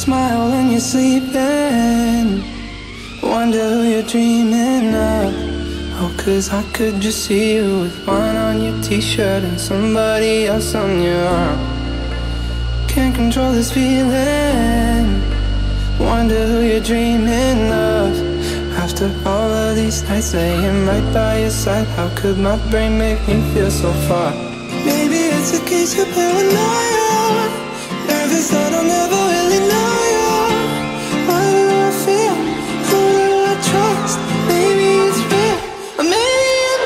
smile when you're sleeping. Wonder who you're dreaming of. Oh, 'cause I could just see you with one on your t-shirt and somebody else on your arm. Can't control this feeling. Wonder who you're dreaming of. After all of these nights laying right by your side, how could my brain make me feel so far? Maybe it's a case of paranoia. Nervous that I'll never really know you. What do I feel? Who do I trust? Maybe it's real, or maybe I'm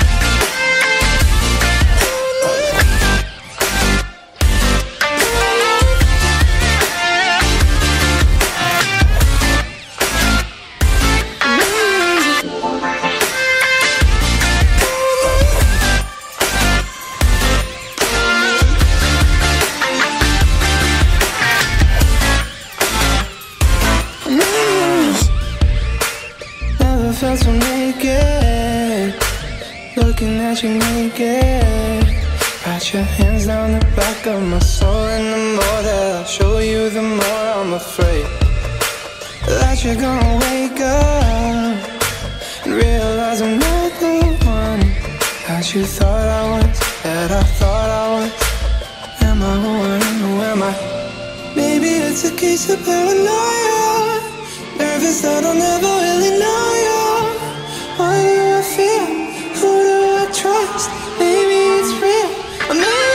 felt so naked, looking at you naked. Pat your hands down the back of my soul, and the more that I show you, the more I'm afraid that you're gonna wake up and realize I'm not the one that you thought I was, that I thought I was. Am I who I am, who am I? Maybe it's a case of paranoia. Nervous that I'll never really know you. What do I feel? Who do I trust? Maybe it's real, or maybe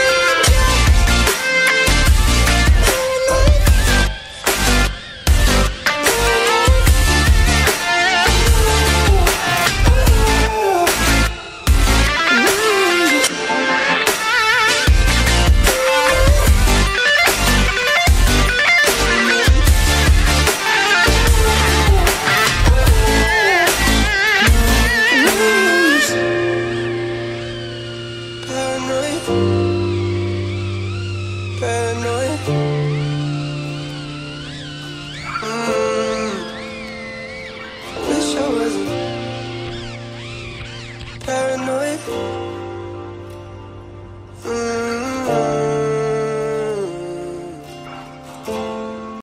paranoid.